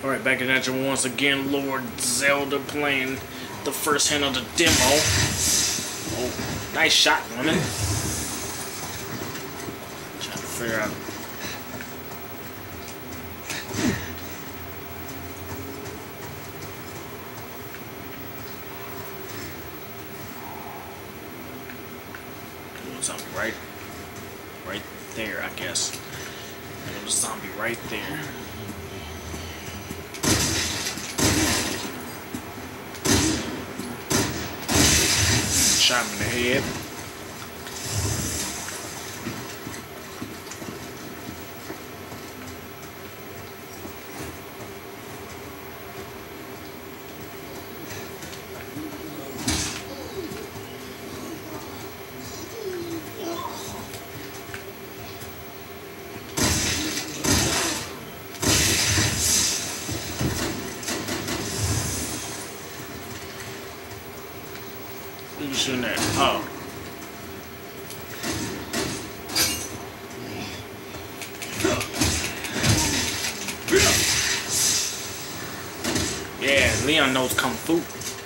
Alright, back in action once again, Lord Zelda playing the first hand of the demo. Oh, nice shot, woman. Trying to figure out. Something right there, I guess. There's a zombie right there. Shot him in the head. Who's shooting that? Oh. Yeah, Leon knows Kung Fu.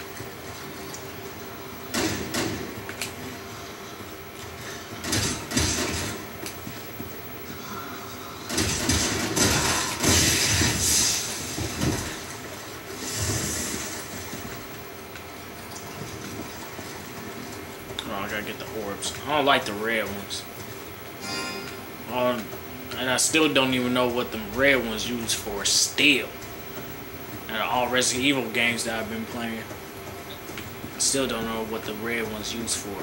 Oh, I gotta get the orbs. I don't like the red ones. And I still don't even know what the red ones used for still. Out of all Resident Evil games that I've been playing, I still don't know what the red ones used for.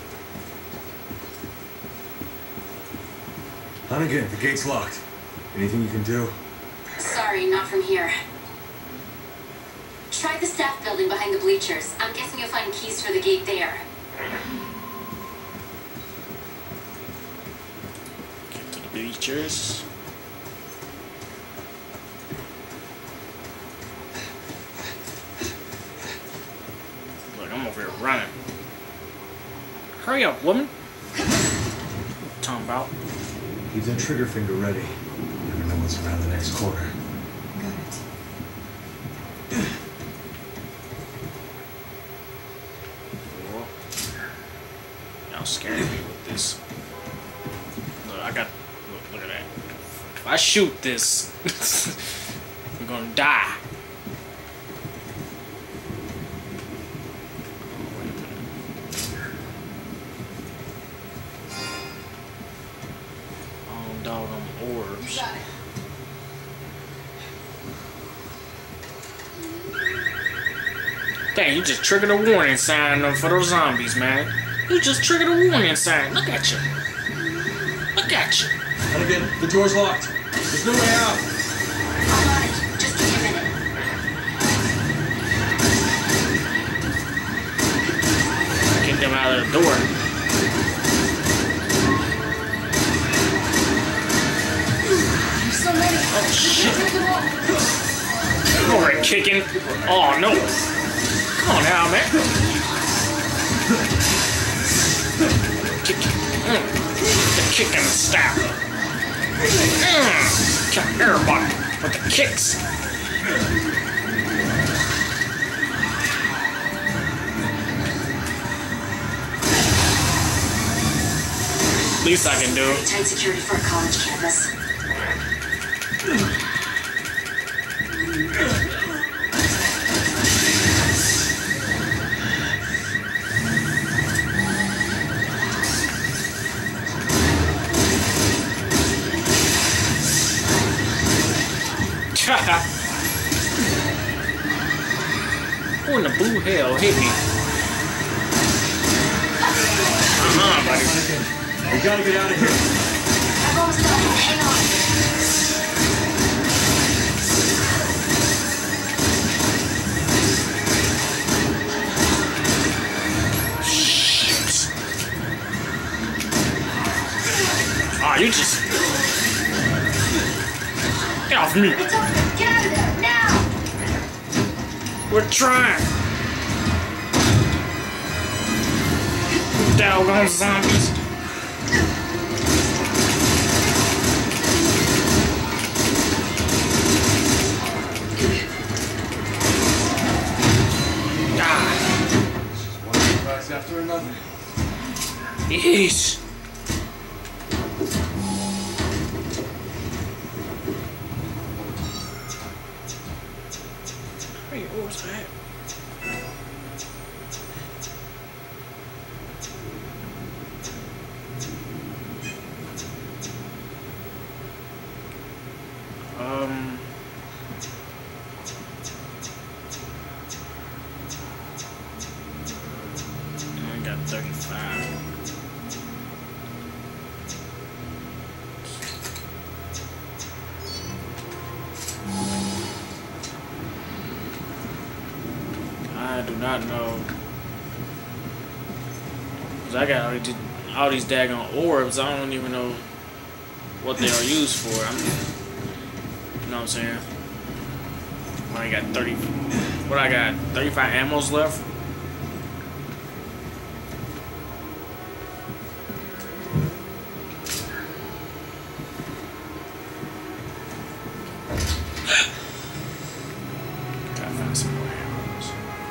Hunnigan, the gate's locked. Anything you can do? Sorry, not from here. Try the staff building behind the bleachers. I'm guessing you'll find keys for the gate there. Get to the bleachers. Look, I'm over here running. Hurry up, woman. What you talking about? Keep that trigger finger ready. Never know what's around the next corner. Got it. Y'all scaring me with this. Look, I got. Look at that. If I shoot this, we're gonna die. Oh, wait a minute. Oh, doggone orbs. Got it. Dang, you just triggered a warning sign for those zombies, man. You just triggered a warning sign. Look at you. Look at you. Hunnigan, the door's locked. There's no way out. I'm on it. Just give me a minute. Get them out of the door. There's so many. Oh, shit. Over here kicking. Oh, no. Come on now, man. Kick. The kicking style. Kick everybody with the kicks. Least I can do. Tight security for a college campus. Who in the blue hell hit me? Buddy. We gotta get out of here. I'm almost done. Hang on. Shit. Oh, you just... Get off me. It's open. Get out of there. Now. We're trying. Doggone zombies. Jeez. How many orbs do I have? I got 35. I do not know. Cause I got all these daggone orbs. I don't even know what they are used for. You know what I'm saying? I got 30. What I got? 35 ammos left. Gotta find some more ammos.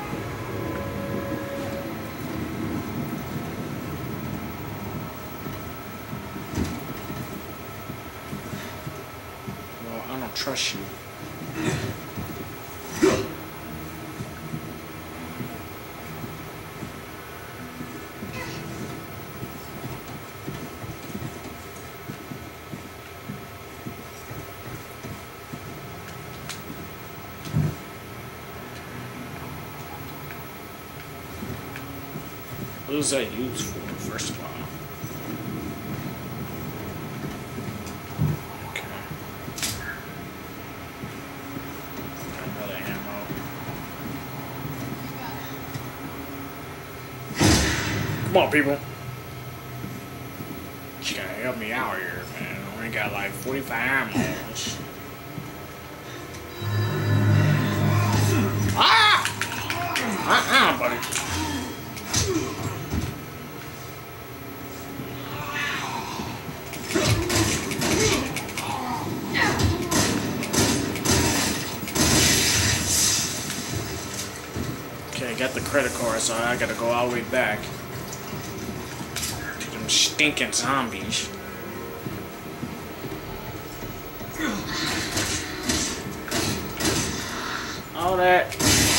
Well, I don't trust you. What is that used for, first of all? Okay. Got another ammo. Come on, people. You gotta help me out here, man. I only got like 45 ammos. Ah! Buddy. Okay, got the credit card, so I gotta go all the way back to them stinking zombies. All that.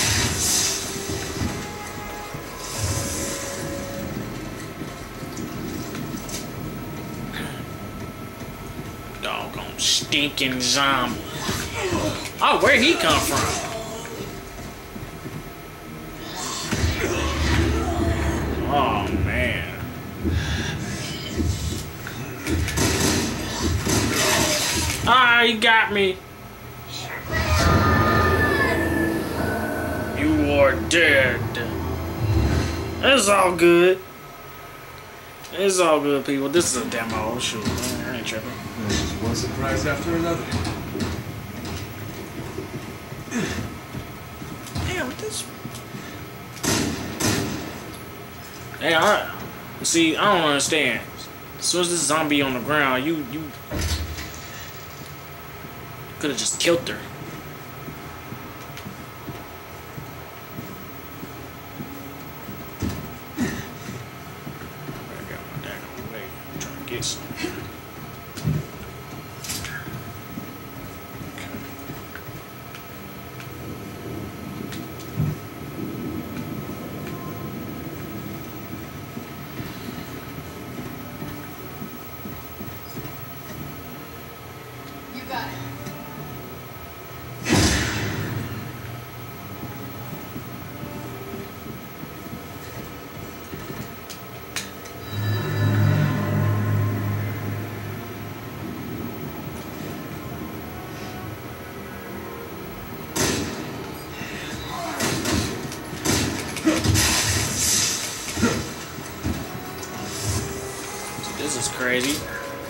Doggone stinking zombie. Oh, where'd he come from? Oh, man. Ah, he got me. You are dead. It's all good. It's all good, people. This is a demo. Shoot, I ain't tripping. This is one surprise after another. Damn, what this? Hey, see, I don't understand. As soon as this zombie on the ground, you could have just killed her. I got my daggone way. I'm trying to get some. Got it. This is crazy.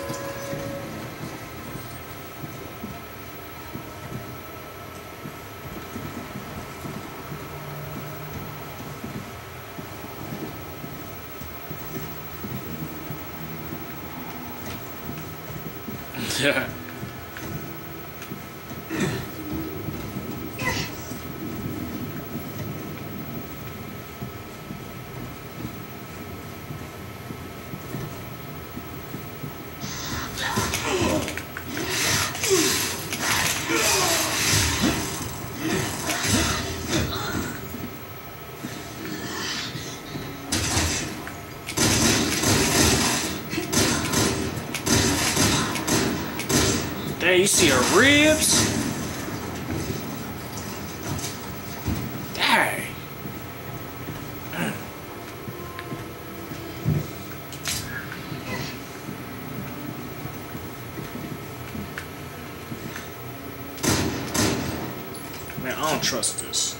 Yeah. you see her ribs? Dang. Man, I don't trust this.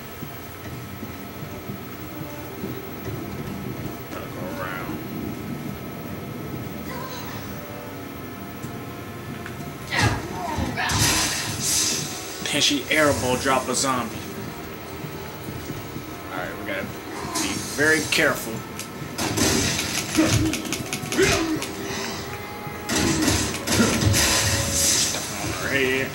Gotta go around. Can she airball drop a zombie? Alright, we gotta be very careful. Step on her head.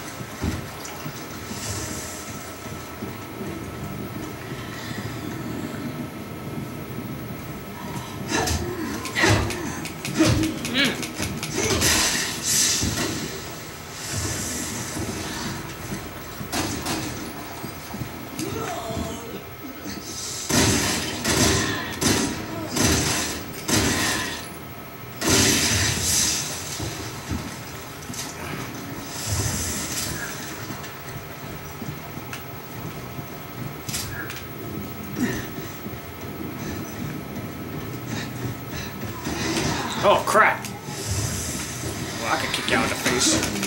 Oh crap! Well, I can kick you out in the face.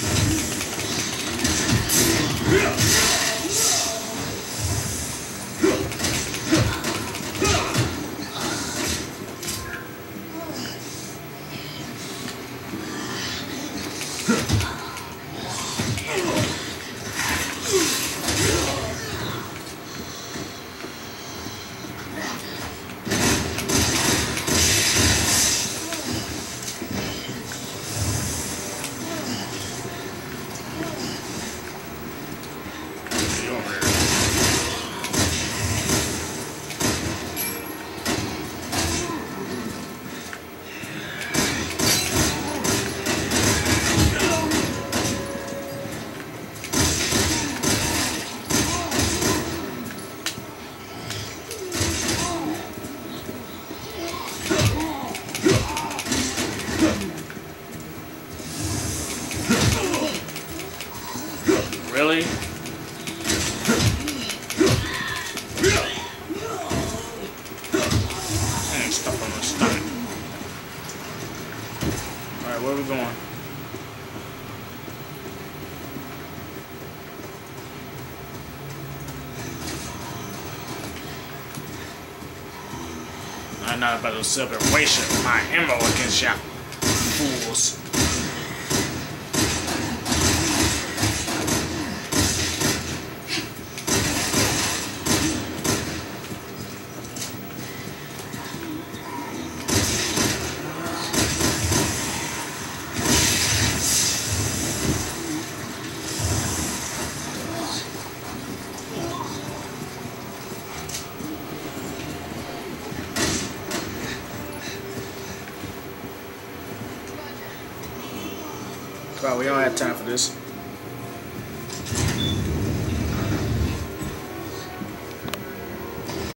Really? And stuff on my stomach. Alright, where are we going? I'm not about to sit up and waste my ammo against y'all fools. Wow, we don't have time for this.